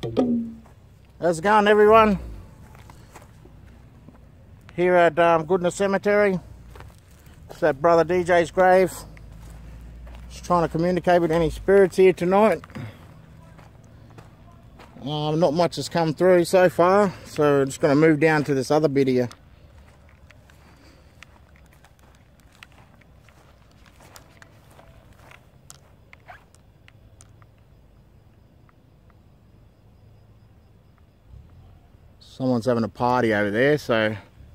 How's it going, everyone? Here at Goodna Cemetery. It's that brother DJ's grave. Just trying to communicate with any spirits here tonight. Not much has come through so far, so I'm just going to move down to this other bit here. Someone's having a party over there, so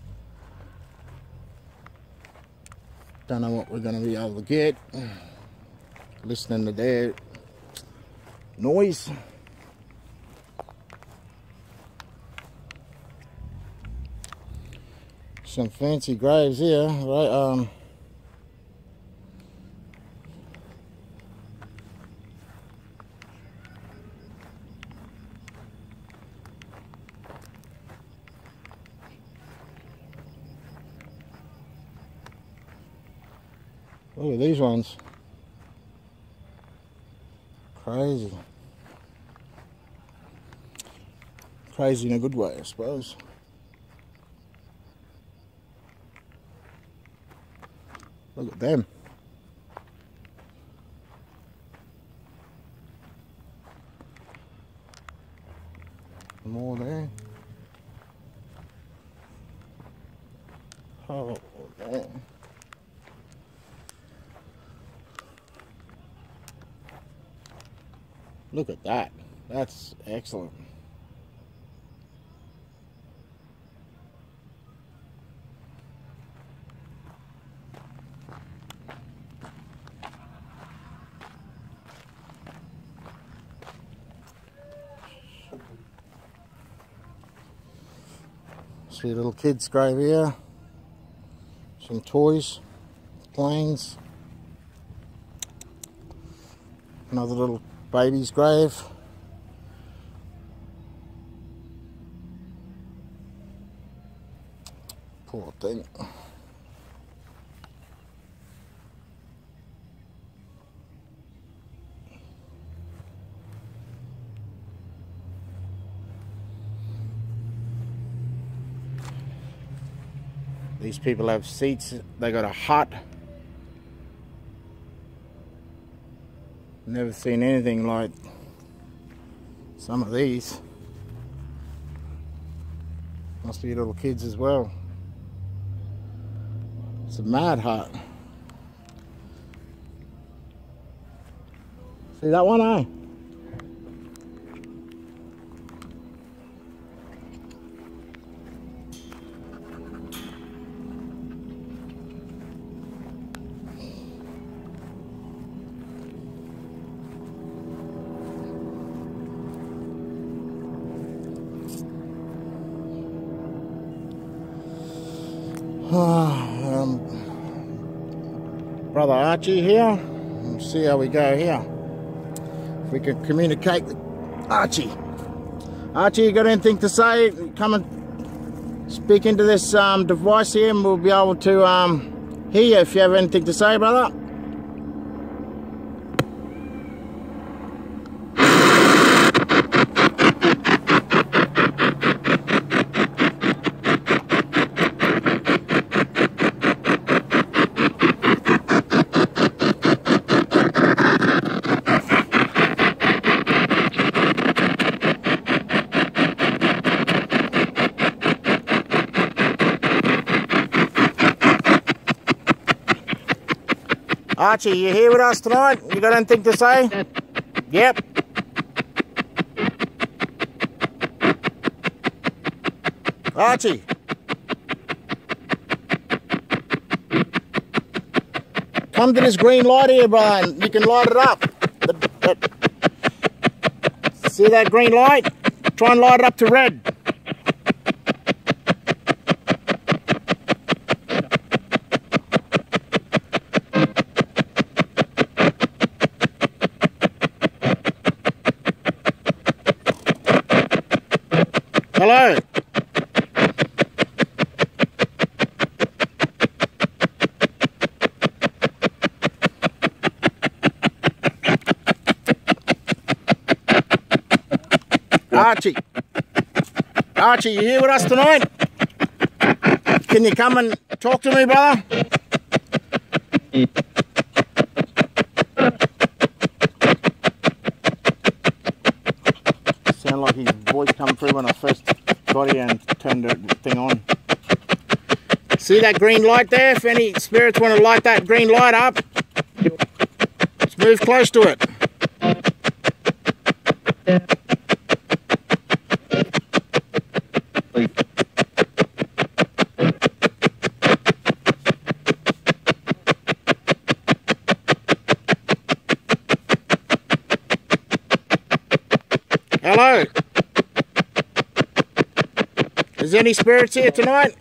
don't know what we're going to be able to get. Listening to their noise. Some fancy graves here, right? Look at these ones. Crazy. Crazy in a good way, I suppose. Look at them. More there. Oh, damn. Look at that. That's excellent. See a little kid's grave here. Some toys, planes. Another little baby's grave. Poor thing. These people have seats. They got a hut. Never seen anything like some of these. Must be little kids as well. It's a mad hut. See that one, eh? Brother Archie here. We'll see how we go here. If we can communicate with Archie. Archie, you got anything to say? Come and speak into this device here and we'll be able to hear you if you have anything to say, brother. Archie, you here with us tonight? You got anything to say? Yep. Archie. Come to this green light here, Brian. You can light it up. See that green light? Try and light it up to red. Hello. Archie. Archie, you here with us tonight? Can you come and talk to me, brother? Sounded like his voice come through when I first got here and turned the thing on. See that green light there? If any spirits want to light that green light up, let's move close to it. Hello. Is any spirits here tonight?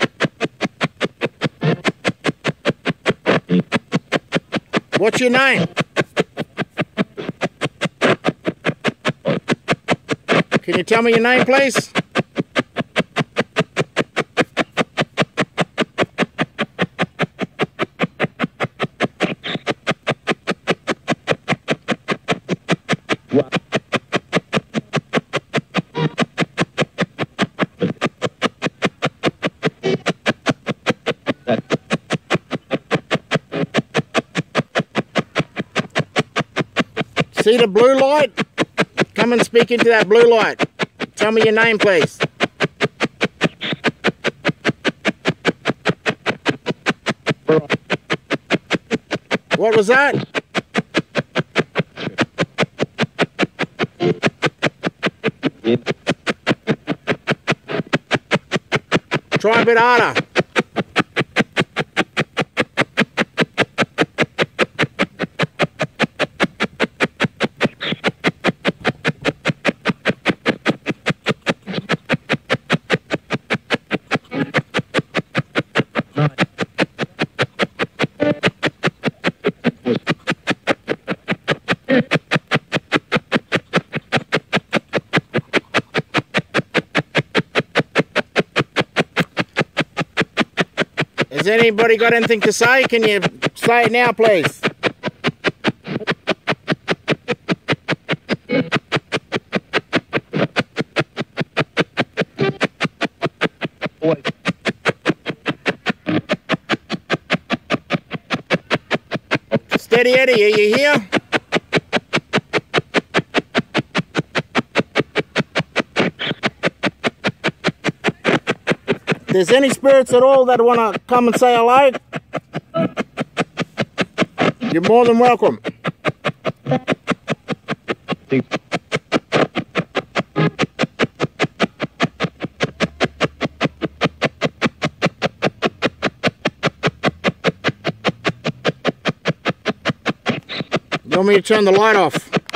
What's your name? Can you tell me your name, please? See the blue light? Come and speak into that blue light. Tell me your name, please. What was that? Try a bit harder. Has anybody got anything to say? Can you say it now, please? Steady Eddie, are you here? If there's any spirits at all that want to come and say hello, you're more than welcome. You want me to turn the light off?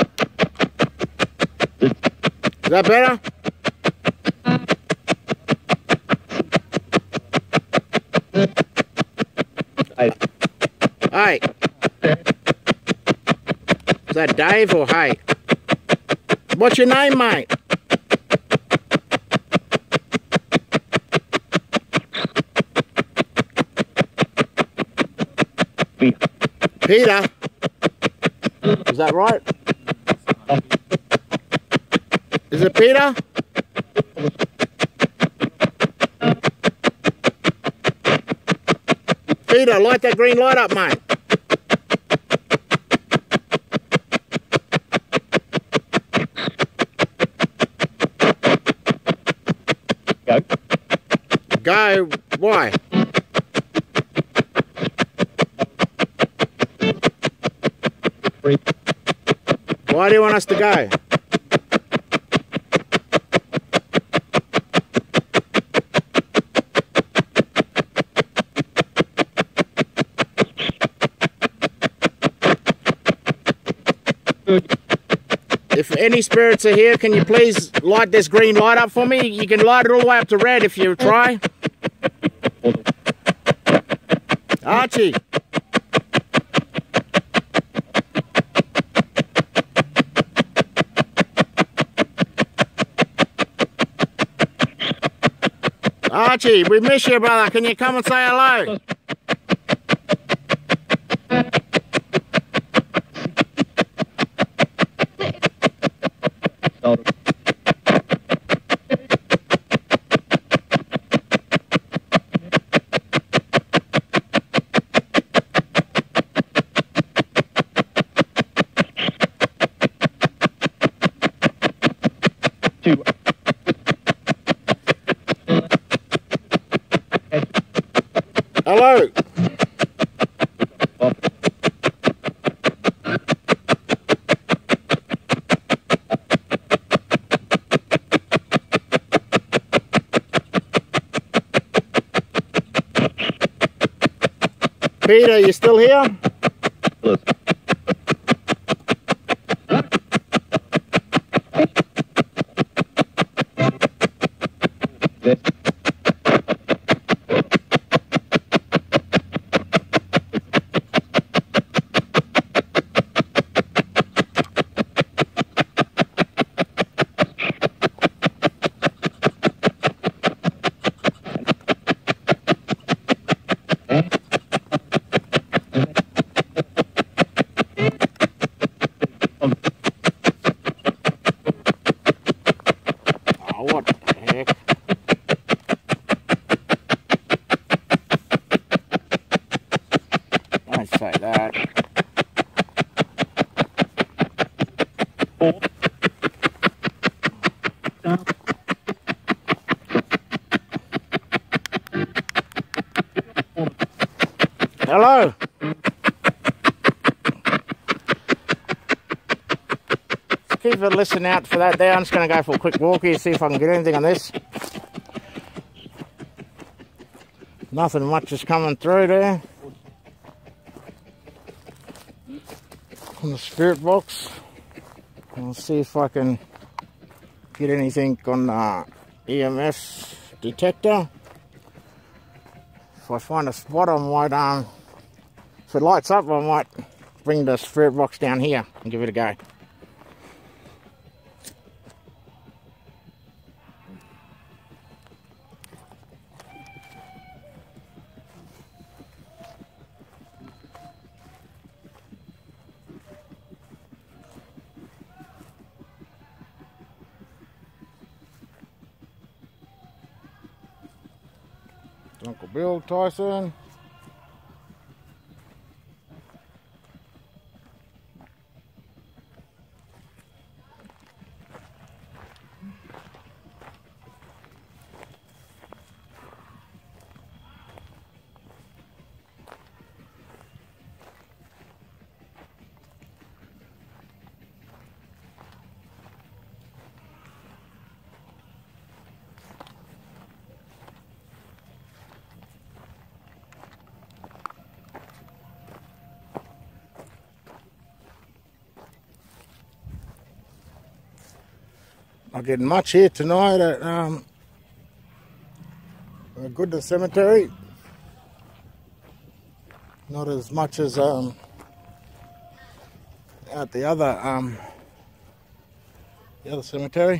Is that better? Hey. Is that Dave or hey? What's your name, mate? Peter? Is that right? Is it Peter? Peter, light that green light up, mate. Go? Why? Why do you want us to go? If any spirits are here, can you please light this green light up for me? You can light it all the way up to red if you try. Archie. Archie, we miss you, brother. Can you come and say hello? Hello. Peter, you still here? What the heck? Don't say that. Hello? Keep a listen out for that there. I'm just going to go for a quick walk here, see if I can get anything on this. Nothing much is coming through there. On the spirit box. I'll see if I can get anything on the EMF detector. If I find a spot, I might, if it lights up, I might bring the spirit box down here and give it a go. Uncle Bill Tyson. Not getting much here tonight at goodna cemetery. Not as much as at the other cemetery.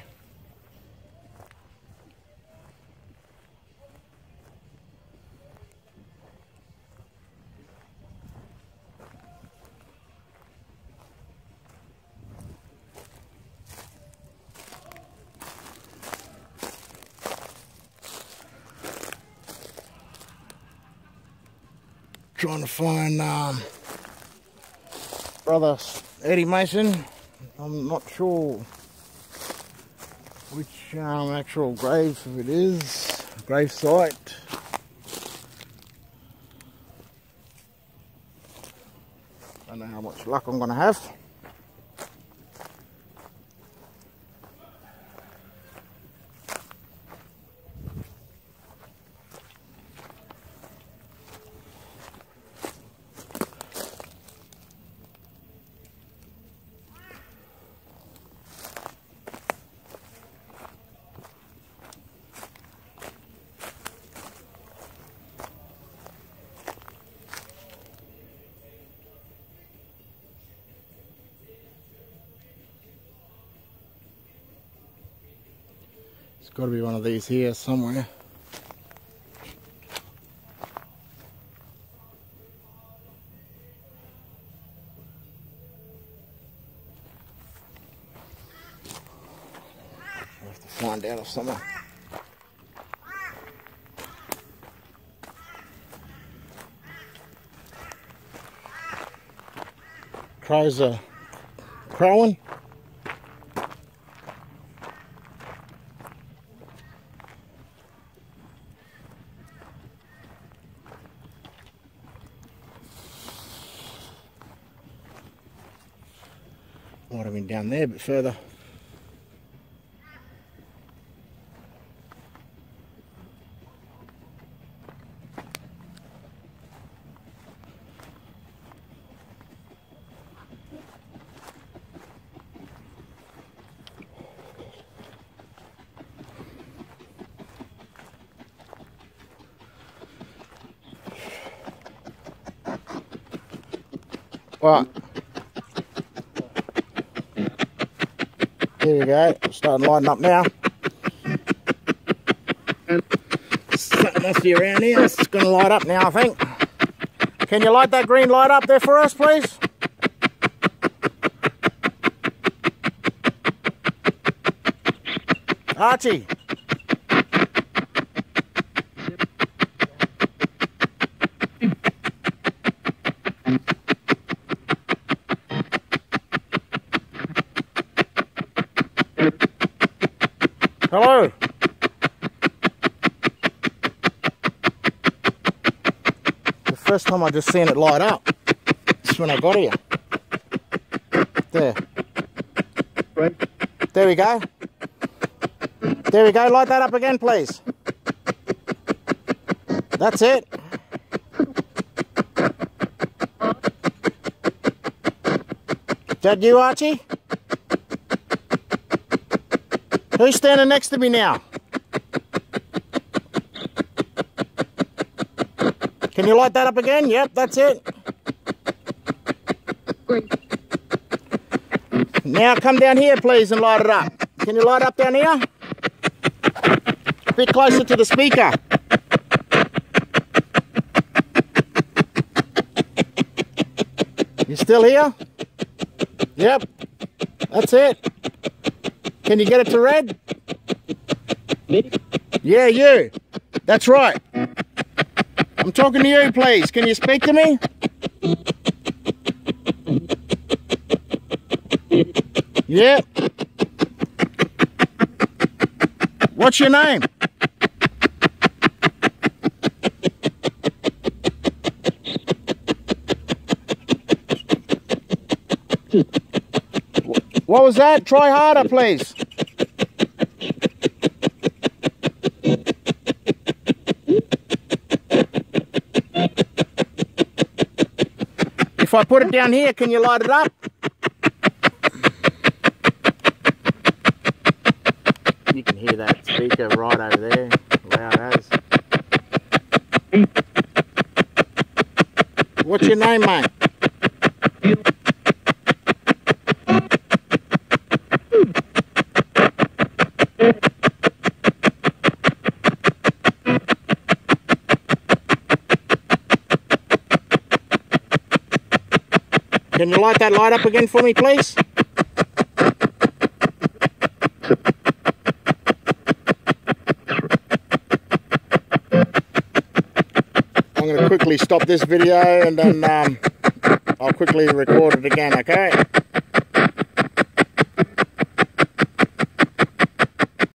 Trying to find brother Eddie Mason. I'm not sure which actual grave it is, grave site. Don't know how much luck I'm going to have. It's got to be one of these here somewhere. I'll have to find out of somewhere. Crows are crowing. down there a bit further. Right. Here we go. Starting lighting up now. Something must be around here. It's going to light up now, I think. Can you light that green light up there for us, please? Archie. Hello. The first time I just seen it light up. That's when I got here. There. There we go. There we go. Light that up again, please. That's it. Is that you, Archie? Who's standing next to me now? Can you light that up again? Yep, that's it. Now come down here, please, and light it up. Can you light up down here? A bit closer to the speaker. You still here? Yep, that's it. Can you get it to red? Yeah, you. That's right. I'm talking to you, please. Can you speak to me? Yeah. What's your name? What was that? Try harder, please. If I put it down here, can you light it up? You can hear that speaker right over there, loud as. What's your name, mate? Can you light that light up again for me, please? I'm going to quickly stop this video and then I'll quickly record it again, okay?